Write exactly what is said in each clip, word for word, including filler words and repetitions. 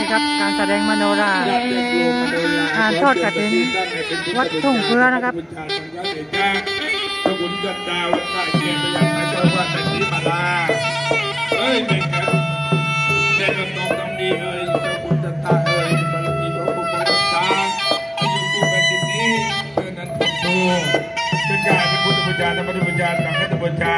นะครับการแสดงมโนรางานทอดกฐินวัดทุ่งเพื่อนะครับพระบุญจันดาวและกายเกียรติยังไงเจ้าว่าแต่นี้มาลาเอ้ยแม่กันแม่กันตองทำดีเอ้ยเจ้าบุญจันตาเอ้ยบารมีของบุญจันตาอายุกูแผ่นดินนี้เพื่อนั้นทุกตัวเป็นการเป็นพุทธบูชาธรรมบูชาสังฆบูชา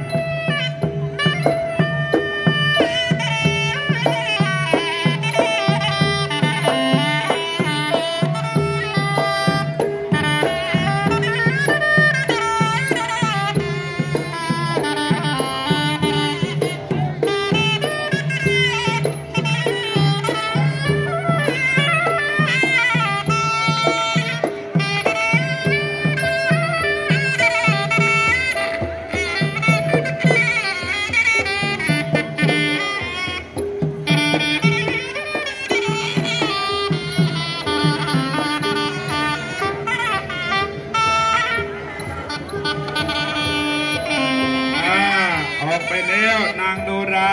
นางโนรา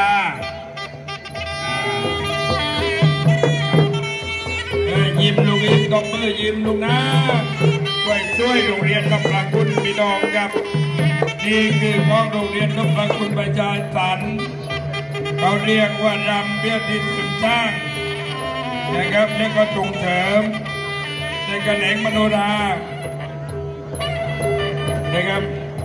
ยิ้มลูกยิ้มก็มือยิ้มลูกนะช่วยช่วยโรงเรียนกับพระคุณพี่น้องครับนี่คือของโรงเรียนกับพระคุณประชาสันเขาเรียกว่ารำเบี้ยดินสุนสร้างนะครับแล้วก็ส่งเสริมในการแสดงมโนรานะครับ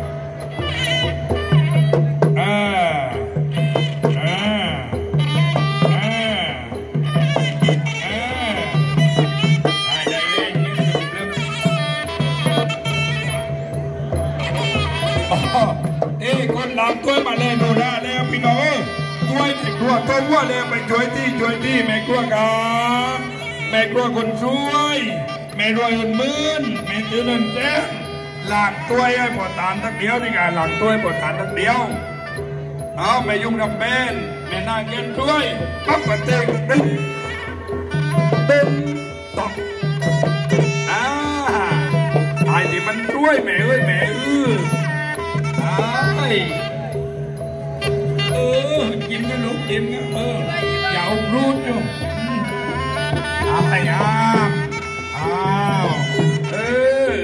เอ้คนลำตัวมาเลยโนราแล้วพี่น้องช่วยไม่กลัวตัววัวแล้วไปช่วยที่ช่วยที่ไม่กลัวกาไม่กลัวคนช่วยไม่รวยเงินหมื่นไม่ตื้อเงินแจ้งหลักตัวให้ปวดตานทักเดียวนี่ไงหลักตัวให้ปวดตานทักเดียวเอาไม่ยุ่งกับเป็นไม่น่าเกลียดด้วยปั๊บกระเตงตึ้งตึ้งตอกอ่าไอ้ที่มันช่วยแม่เอ้ยแม่เอ้ยเออยิ้มนะลูกยิ้มนะเอออย่าเอารูดอยู่ตามไปอ่ะอ้าวเออ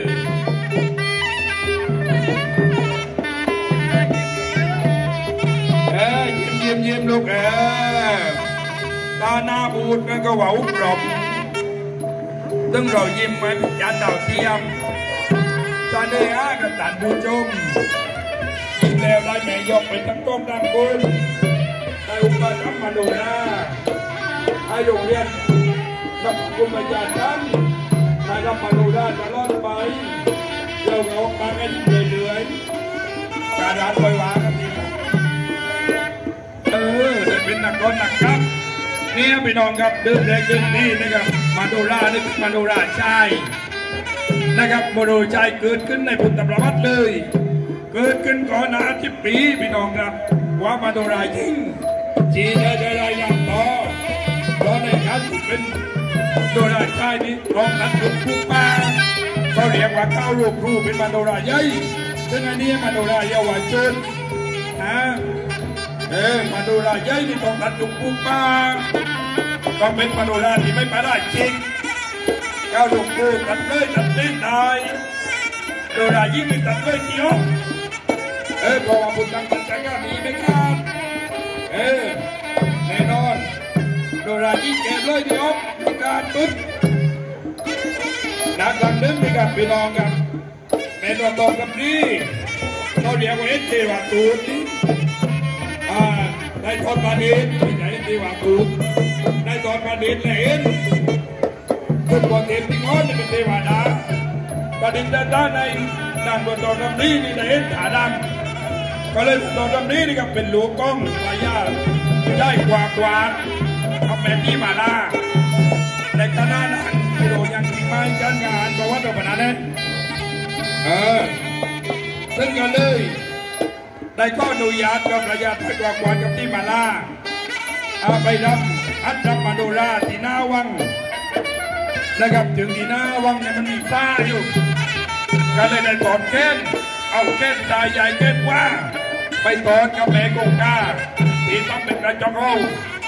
เออยิ้มยิ้มยิ้มลูกเออตาหน้าบูดนั่นก็หวาวกรอบตึงเรายิ้มไว้จานดาวเทียมตาเนื้อกับจานบูจมแล้วได้แม่ยกไปตั้งต้มตั้งกุลได้อุปถัมภ์มาดูหน้าให้โรงเรียนรับกุมารยาจันได้รับมาดูได้ตลอดไปเราออกมากันเรื่อยๆการรันไว้วางกันทีเออได้เป็นนักร้องนักครับนี่พี่น้องครับเดิมแรงเดิมนี่นะครับมาดูรานี่เป็นมาดูราชายนะครับมาดูชายเกิดขึ้นในพุทธประวัติเลยเกิดขึ้นก่อนหน้าที่ปีพี่น้องครับว่ามาโดรายิ่งจีได้ได้รายงานต่อตอนในการเป็นโดราชายนี้รองนัดลุกคู่ป้าเขาเรียกว่าเข้ารูปครูเป็นมาโดราใหญ่ซึ่งอันนี้มาโดราเยาวชนนะเออมาโดราใหญ่ที่ต้องนัดลุกคู่ป้าก็เป็นมาโดราที่ไม่ไปได้จริงเข้ารูปครูตัดเลยตัดเล่นได้โดรายิ่งไม่ตัดเลยเดียวเออพอมาบุญทำตัดใจก็มีไม่ขาดเออแน่นอนโดรายิ่งแก่เลยเดียวมีการปึ๊บนักลำนึกมีการไปลองกันแม่ตัวตรงกับนี้เขาเรียกว่าเอเทวาตูนนี่อ่าได้ทอดปลาดินไม่ใช่เอเทวาตูนได้ทอดปลาดินเลยเอ็นคุณบอกเทพที่ง้อนจะเป็นเทวดาปลาดินด้านในนางบนตอนน้ำนี้นี่ได้เอ็นขาดำก็เลยตอนน้ำนี้นี่ก็เป็นหลวงกล้องระยะได้กว่ากว่าเอาแม่ที่มาล่าในคณะนั้นไม่รู้ยังจริงไหมการงานประวัติขนาดนั้นเออซึ่งกันเลยได้ข้ออนุญาตกับระยะที่กว่ากว่ากับที่มาล่าเอาไปรับอัตมาโดราที่หน้าวังนะครับถึงที่หน้าวังเนี่ยมันมีซ่าอยู่ก็เลยได้ตอดแก้นเอาแก้นตายใหญ่แก้นว่าไปตอดกับแม่กงกาที่ต้องเป็นกระจกเอา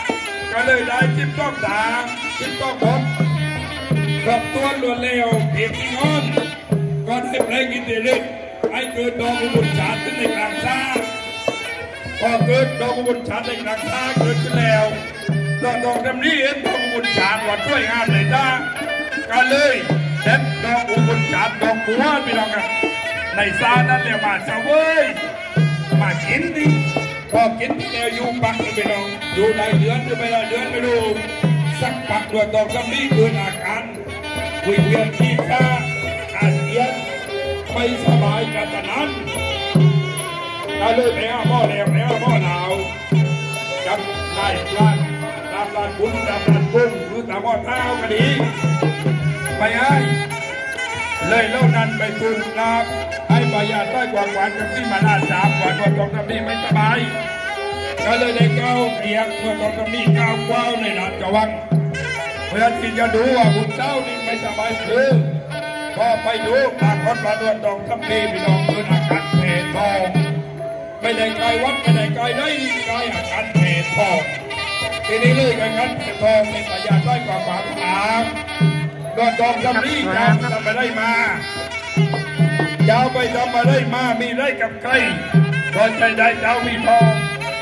ก็เลยได้จิ้มต้องด่างจิ้มต้องบดครอบตัวล้วนเลวเพียงที่งอนก็ได้เพลงอินเดียร์ให้เกิดดอกบุญชาติขึ้นในกลางซ่าพอเกิดดอกบุญชาติในกลางซ่าเกิดขึ้นแล้วดอกดอกดำนี้เอ็นดอกบุญชาติว่าช่วยงานเลยจ้าก็เลยเด็ดดอกบุญชาติดอกบัวพี่น้องกันในซ่านั้นเรียกมาเสวยมากินดิพอกินที่แนวอยู่ปักไปน้องอยู่ได้เดือนหรือไม่ได้เดือนไม่รู้สักปักตัวดอกดำนี้เกิดอาการวิเวียนที่ข้าอาเจียนไม่สบายกันแต่นั้นก็เลยไปหาหม้อแล้วไปหาหม้อหนาวจับได้ร้านตามร้านบุญตามร้านกุ้งหรือตามหม้อเท้าก็ดีไปให้เลยเล่านั้นไปทูลลาบให้ปายาต้อยกวางหวานกับที่มาหน้าสามหวานว่าตรงนี้ไม่สบายก็เลยได้ก้าวเรียกเมื่อตรงนี้ก้าวกว้าวในร้านกวังเพื่อที่จะดูว่าบุญเจ้านี่ไม่สบายคือพอไปดูปากคนมาดวนดองทับปีพี่น้องคืออาการเพลทองไม่ได้ไกลวัดไม่ได้ไกลได้ไกลอาการเพลทองทีนี้เลยอาการเพลทองในปายาต้อยกวางหวานถามดวนดองทับปียาวทำมาได้มายาวไปทำมาได้มามีได้กับใครก็ใจได้เจ้ามีทอง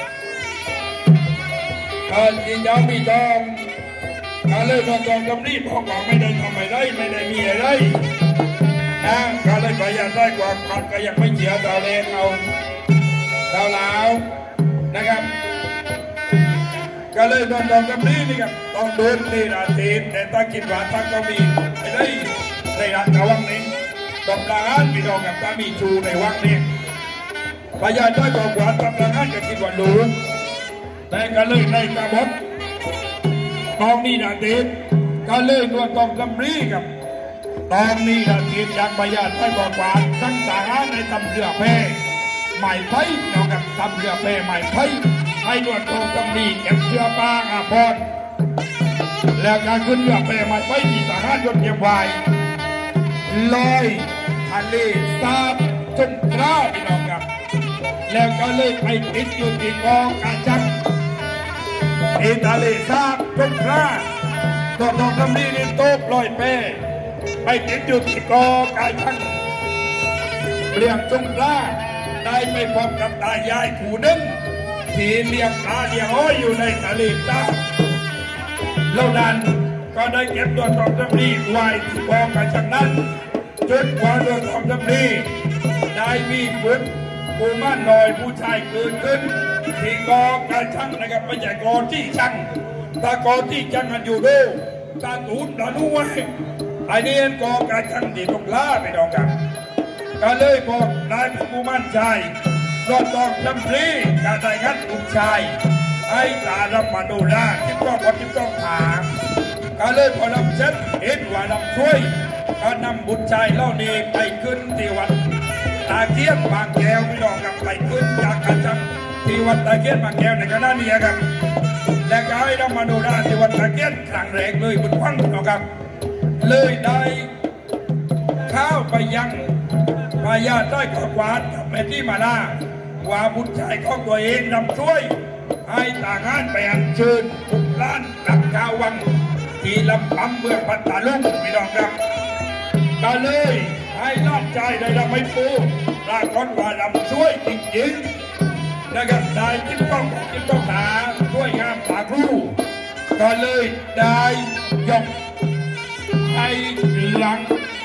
ก็จริงเจ้ามีทองก็เลยดวนดองทับปีบอกว่าไม่ได้ทำไม่ได้ไม่ได้มีอะไรนะก็เลยปายาต้อยกวางหวานก็ยังไม่เสียดาวเลนเอาดาวลาวนะครับก็เลยดอนดอนกับนี้นี่ครับต้องโดนในราศีแต่ตากินหวานตั้งก็มีไปได้ในร้านกวังนี้ตบลางานพี่น้องกับตามีชูในวังนี้พยานได้บอกหวานตบลางานกับกินหวานหลูแต่ก็เลยในกระบอกตองนี่ราศีก็เลยดวนตองกับนี้ครับตองนี่ราศีจากพยานได้บอกหวานทั้งต่างในตำเรือแพหมายไพ่เรากับทำเรือแพหมายไพ่ให้ดวนตรงตำนีเก็บเรือปลาอาพรแล้วการขึ้นเรือแพหมายไพ่ที่สาหัสยนต์เก็บไว้ลอยทะเลสาบจนกล้าพี่น้องครับแล้วก็เลยไปติดอยู่ที่กองกาจังที่ทะเลสาบจนกล้าตัวตรงตำนีนี่โต๊ะลอยแพไปติดอยู่ที่กองกาจังเรียกจงกล้าได้ไปพบกับตายายผู้หนึ่งที่เลี้ยงปลาเลี้ยงอ้อยอยู่ในทะเลสาบแล้วนั้นก็ได้เก็บตัวทองจำรีไว้ที่กองกระชังนั้นจนกว่าตัวทองจำรีได้มีบุตรผู้มั่นลอยผู้ชายเกิดขึ้นที่กองกระชังนะครับไม่ใช่กองที่ชังถ้ากองที่ชังมันอยู่ดูตาตูนตาดูไว้ไอ้นี่กองกระชังที่ต้องล่าไปดองกันก็เลยบอกนายผู้มั่นใจรอดตองจำรีการได้งัดลูกชายให้ตาดำมาดูล่าที่ต้องคนที่ต้องถามก็เลยพอลำเช็ดเห็นว่าลำช่วยก็นำบุตรชายเล่านี้ไปขึ้นที่วัดตาเกียนบางแก้วไม่ลองกับไปขึ้นจากกระชังที่วัดตาเกียนบางแก้วในคณะนี้ครับและก็ให้ดำมาดูล่าที่วัดตาเกียนครั้งแรกเลยบุญควังนะครับเลยได้ข้าวไปยังพายาได้ขอบหวานกับแม่ที่มาล่าว่าบุตรชายของตัวเองนำช่วยให้ต่างงานไปอัญเชิญทุกล้านกับข้าววังที่ลำปั๊มเมืองพัทลุงพี่น้องครับก็เลยให้ลาดใจได้ลำไม่ปูปรากฏว่าลำช่วยจริงๆนะครับได้จิ้มต้องจิ้มต้องหาช่วยงามตาครูก็เลยได้ยกให้หลัง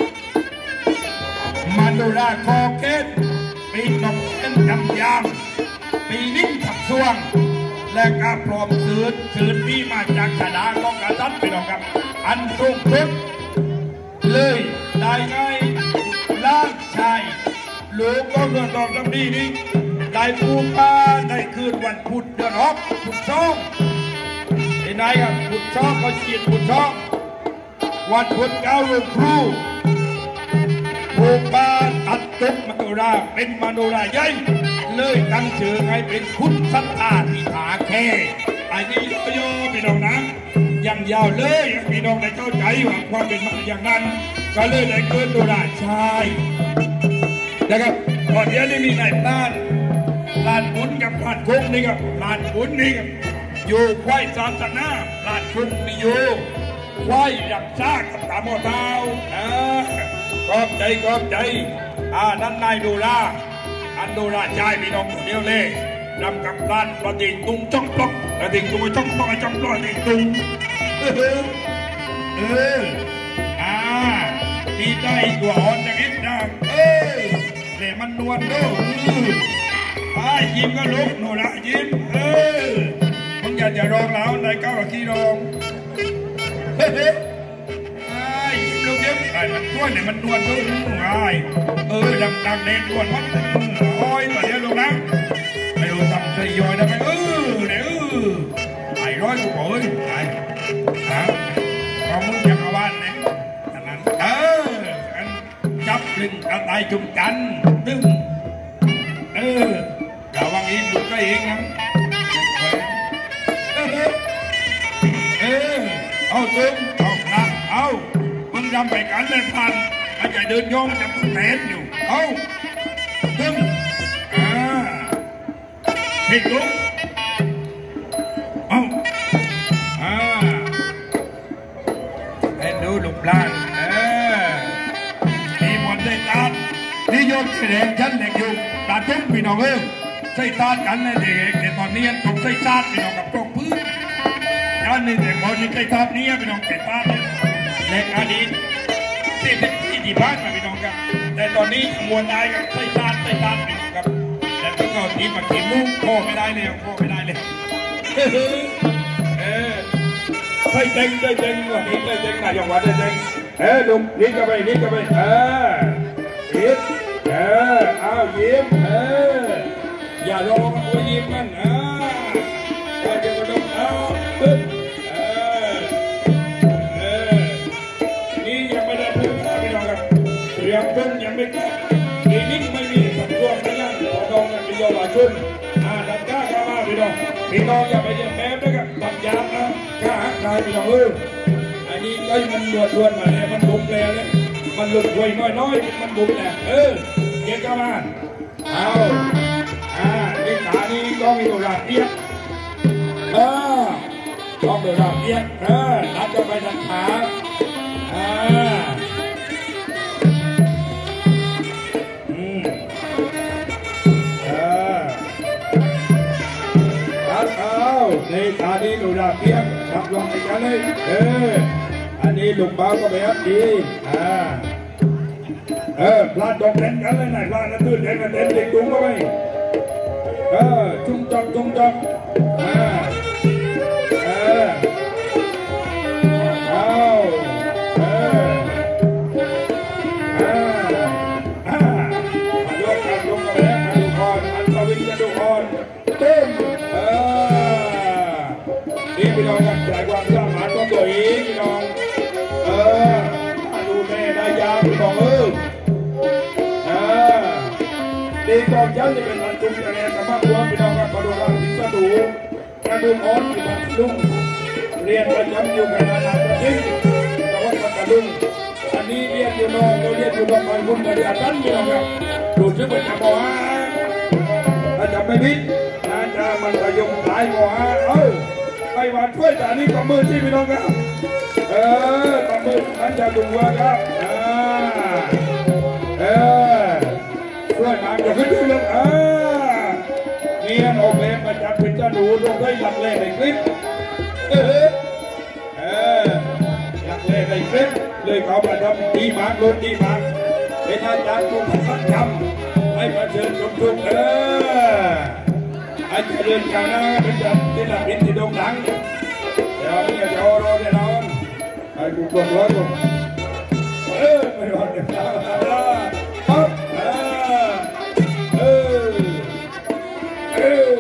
มาดูราคอเกตปีนกเอ็นกำยามปีนิ่งขับช่วงและการปลอมสื่อสื่อที่มาจากชนะของกษัตริย์ไปหรอกครับอันสูงสุดเลยได้ไงล้านชายหรือก็เรื่องตองจำดีนี้ได้ปูปลาได้คืนวันพุธเดือนหกพุธช่องไอ้นายครับพุธช่องก็เขียนพุธช่องวันพุธเก้าเรื่องครูปูปลาตัดตุกมโนราเป็นมโนราใหญ่เลยตั้งชื่อให้เป็นคุณสัตตาทิถาแค่ไอ้นี่ย่อๆพี่น้องนะยังยาวเลยพี่น้องได้เข้าใจว่าความเป็นมาอย่างนั้นก็เลยได้เกิดตัวราชายนะครับตอนนี้ได้มีนายพลานพลานบุญกับพลานคงนี่ครับพลานบุญนี่ครับอยู่ควายศาสนาลาดชุมมีอยู่ควายรักษากับตาโมเท้าอ่าขอบใจขอบใจอ่านั่นนายดูราอันดูราชายพี่น้องเดียวเลยนำกับร้านปฏิตุงจ้องปลอกปฏิตุงจ้องปลอกจ้องปลอกปฏิตุงเออเอออ่าดีใจตัวอ่อนจะคิดดังเออเลยมันนวลดูไอ้ยิ้มก็ลุกหนูละยิ้มเออมึงอยากจะร้องแล้วในเก้าขี้ร้องเฮ้ยไอ้ยิ้มลุกยิ้มไอ้มันนวลเนี่ยมันนวลดูไอ้เออดังดังเด่นนวลมันโอ้ยตัวเดียวลงนะไม่รู้ทำใจย่อยได้ไหมเออเนี่ยเออไอ้ร้อยกูบอกเอ้ยไอ้ฮะของมึงจักรวาลเนี่ยนั่นเออจับลึงเอาตายจุ่มกันดึงเออระวังอีกดูก็เองนะเออเอาตึงเอาหนักเอามึงรำไปกันเลยพันอาจจะเดินโยงจะเต้นอยู่เอาตึงอ่าผิดลุกเอาอ่าเล่นดูลูกปลาเออมีหมดได้ตัดนิยมแสดงชั้นเด็กอยู่ตาจุ้งพี่น้องเอ้ยใส่ตากันเลยเด็กแต่ตอนนี้ต้องใส่ตาพี่น้องกับกองพื้นอันนี้แต่พอที่ใส่ตานี้พี่น้องใส่ตาเนี่ยเล็กอดีตที่เป็นที่ดีบ้านมาพี่น้องครับแต่ตอนนี้มวลได้กับใส่ตาใส่ตาพี่น้องครับแต่พวกเราทีมาขีมุ้งโค้ไม่ได้เลยโค้ไม่ได้เลยเออใส่เต็งใส่เต็งวันนี้ใส่เต็งนายกวัดใส่เต็งเออดุมนี่ก็ไปนี่ก็ไปเออยิ้มเออเอายิ้มเอออย่าลงตัวยิ้มมันอ่าก็จะกระโดดเอาปึ๊บเออเออนี่ยังไม่ได้พูดนะพี่น้องครับเตรียมต้นยังไม่ได้ทีนี้ไม่มีสัมผัสไม่ยังขอดองกันเป็นโยบายชุนอ่าดันก้าเข้ามาพี่น้องพี่น้องอย่าไปเย็นแป๊บนะครับตัดยามนะก้าหักนายพี่น้องเอออันนี้ก็มันรวดรวดมาเนี่ยมันบุกแล้วเนี่ยมันหลุดหวยน้อยๆมันบุกแหละเออเย็นเข้ามาเอาอ่านี่ขานี่ก็มีตัวราเตี้ยเออต้องตัวราเตี้ยเออนัดจะไปทางขาอ่าอืมเออครับเอาในขานี่ตัวราเตี้ยขับลงไปกันเลยเอออันนี้ลุงบ้าก็ไปครับดีอ่าเออพลาดตกเล่นกันเลยไหนพลาดนั่นตื้นเล่นกันเล่นเด็กตุ้งก็ไปเออจุ่มจับจุ่มจับอ่าเออเอาเอออ่าอ่ามาโยกกันลงกันแล้วมาดูคอนอันตวินจะดูคอนเต้นเออนี่พี่น้องกันใจความสามารถของตัวเองพี่น้องเออมาดูแม่ได้ยาพี่น้องเออดีกองยันจะเป็นวันจุ่มคะแนนกับบ้านหัวพี่น้องกับมาดูการสิงห์ตูกระดูกอ่อนที่บ้านลุงเรียนประจำอยู่ในนานาประเทศจังหวัดพัทลุงอันนี้เรียนอยู่นอกเราเรียนอยู่นอกไปบุญกระดิ่งตันพี่น้องครับดูชื่อเป็นจะบอกว่าถ้าจำไม่ผิดน่าจะมันประยุกต์หลายบอกว่าเออไปหวานช่วยแต่นี้กับมือที่พี่น้องครับเออกับมือนั่นจะดูว่าครับอ่าเออช่วยมาจะขึ้นดูลงอ่าเนียนออกแรงมาจากพิจารณาลงได้หลักแรงในคลิปเออเออหลักแรงในคลิปเลยเขามาทำดีมากลดดีมากเป็นอาจารย์ทุกท่านทำให้มาเชิญชมทุกเอออาจารย์เรียนการนะเป็นจัดที่หลักอินที่โด่งดังเดี๋ยวนี้จะรอรอได้นอนไอ้กูกลัวร้อนกูเออไม่รอเดี๋ยวปั๊บเออเออ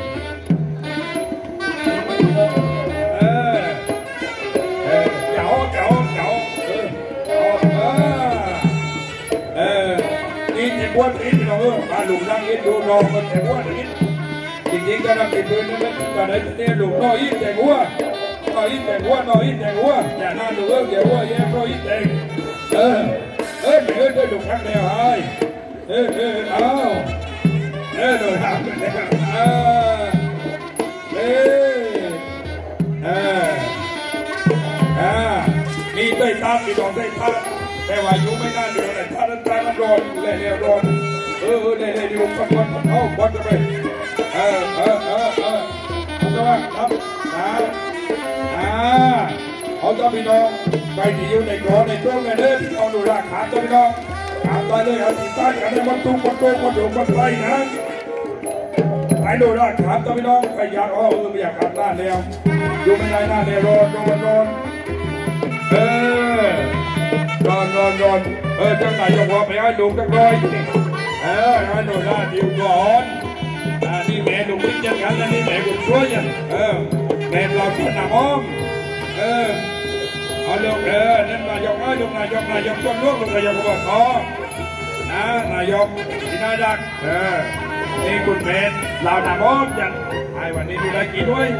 เออเออเจ๋อเจ๋อเจ๋อเออเออเออนี่เจ็บปวดนิดหน่อยเออมาลุงนั่งยินดูรอมันเจ็บปวดนิดจริงๆก็นั่งกินปืนนั่นแหละก็ได้เนี่ยลุงน้อยยิ่งแต่หัวน้อยยิ่งแต่หัวน้อยยิ่งแต่หัวอย่านั่งดูเออเดี๋ยวหัวแย่น้อยยิ่งแต่เออเออเออได้ลุงทั้งเดียวไอ้เออเออเอาเออโดนทำกันแล้วเออเออออเออมีได้ท่ามีดอกได้ท่าแต่ว่าอยู่ไม่น่าเดียวแต่ท่านั้นท่านั้นร้อนเล่เล่ร้อนเออเออเล่เล่อยู่ปัดปัดเอาปัดไปเออเออเออเออคุณว่าครับนะอ่าเอาเจ้าพี่น้องไปที่อยู่ในกรอในช่วงในเดือนที่เอาดูราคาเจ้าพี่น้องขาไปเลยเอาที่ใต้กันในวันตุ้งวันโตวันโดวันไรนะไปดูราคาเจ้าพี่น้องไปอยากอ๋อเออไม่อยากขาดหน้าแล้วอยู่ไม่ได้หน้าแล้วร้อนร้อนร้อนเออร้อนร้อนร้อนเออเจ้าไหนจะพอไปให้ลุงตั้งร้อยเออให้ดูหน้าดิวก่อนอ่านี่แม่ลุงวิ่งจังกันแล้วนี่แม่กุญช่วยยังเออแม่เราขนาดอ้อมเออเอาลูกเออนั่นนายกนะลูกนายกนายกต้นลูกลูกนายกบอกขอนะนายกที่น่ารักเออนี่คุณเป็นเราหนาอ้อมยังไอ้วันนี้ดูได้กี่ด้วย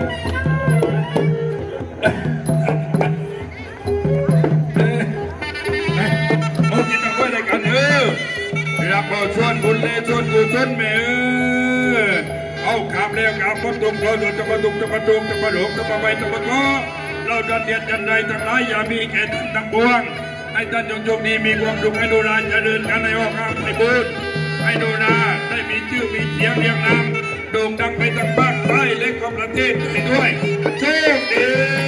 โอ้กินตะกร้อได้กันเออรับเอาชวนบุญเลยชวนกูชวนแม่เออเอาขับเร็วขับมาตุกเราจะมาตุกจะมาตุกจะมาหลงจะมาไปจะมาท้อเราจะเดียดจันใดทั้งหลายอย่ามีแก่ท่านทั้งปวงให้ท่านจงจงดีมีความสุขให้ดูราจะเดินกันในออกข้ามให้บุญให้ดูราได้มีชื่อมีเสียงเรียงนามโด่งดังไปทั้งภาคใต้และของประเทศไทยด้วยโชคดี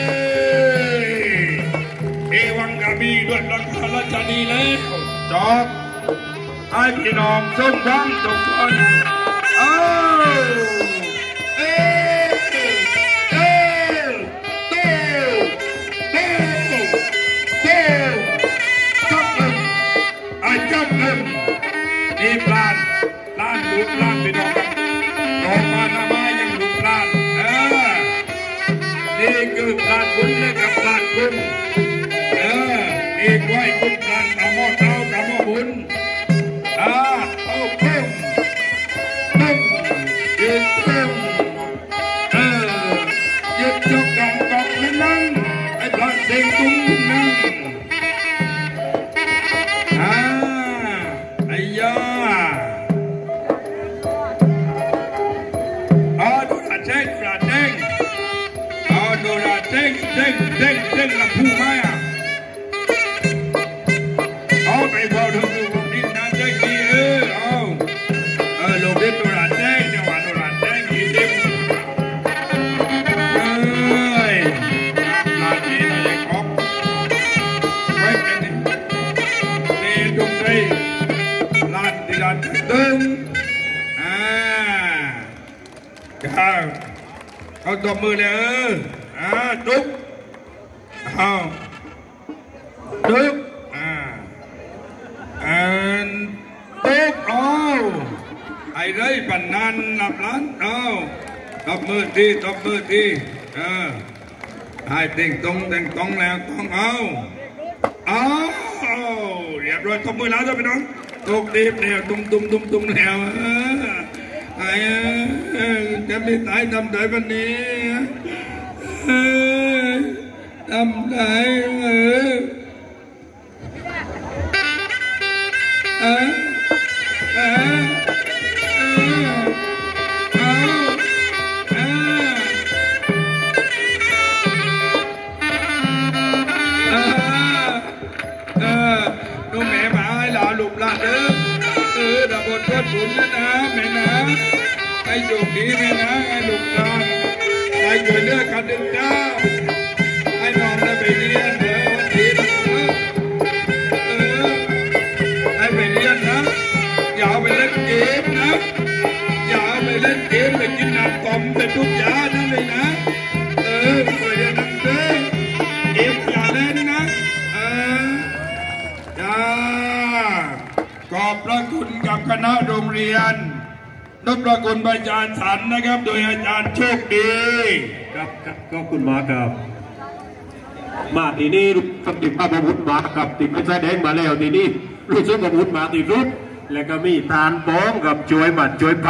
เอวังกามีด้วยรักษาราชนีแล้วจอบให้พี่น้องส่งฟังทุกคนเอ้าเอ้เอ้เต้เต้เต้จับเงินไอ้จับเงินนี่ปลานปลานลูกปลานพี่น้องรอมาทำไมยังลูกปลานเออนี่คือปลานบุญและกับปลานบุญเออนี่ไว้บุญปลานตามอเท้าตามอบุญอ่าเอาเพิ่มเพิ่มยืนเพิ่มเออยืนยกกองกองนั่งไอ้ปลานเด้งตุ้งนั่งอ่าไอ้ยาอ๋อดูราเด้งดูราเด้งอ๋อดูราเด้งเด้งเด้งเด้งลำพูไหมอ่ะเอาไปพอดูดูผมนี่นะเด้งดีเออเอาเออลงเล่นดูราเด้งจังหวะดูราเด้งดีเด้งเอ้ยลาดีเราจะครบไว้กันนี่นี่ตรงนี้ลาดีลาตึงอ่าครับเอาตบมือเลยเอออ่าจุ๊บเอาจุ๊บอ่าอันจุ๊บเอาไอ้ไรปันนันหลับล้านเอาตบมือทีตบมือทีเออให้เต่งตรงเต่งตรงแล้วต้องเอาเอาเรียบร้อยตบมือแล้วจ้าพี่น้องตกดีแล้วตุ้มตุ้มตุ้มตุ้มแล้วไอ้จะไม่ตายทำได้วันนี้ทำได้เออเออเออเออเออดูแม่มาให้หล่อหลุมละเด้อเออดับบททดบุญนะนะแม่นะให้โชคดีแม่นะให้ลูกหลานให้ช่วยเหลือกันดึงจ้าให้น้องได้ไปเรียนเดี๋ยววันที่นะเออให้ไปเรียนนะอย่าไปเล่นเกมนะอย่าไปเล่นเกมไปกินน้ำต้มเป็นทุกยานะเลยนะเออไปเรียนหนังสือเกมอย่าเล่นนะเออจ้าขอบพระคุณกับคณะโรงเรียนนพประคุณอาจารย์สันนะครับโดยอาจารย์โชคดีครับก็คุณมาครับมาทีนี้สักติภาพบุญมากับติดแสดงมาแล้วทีนี้รู้สึกว่าบุญมาติดรุดแล้วก็มีทานป้องกับช่วยบัตรช่วย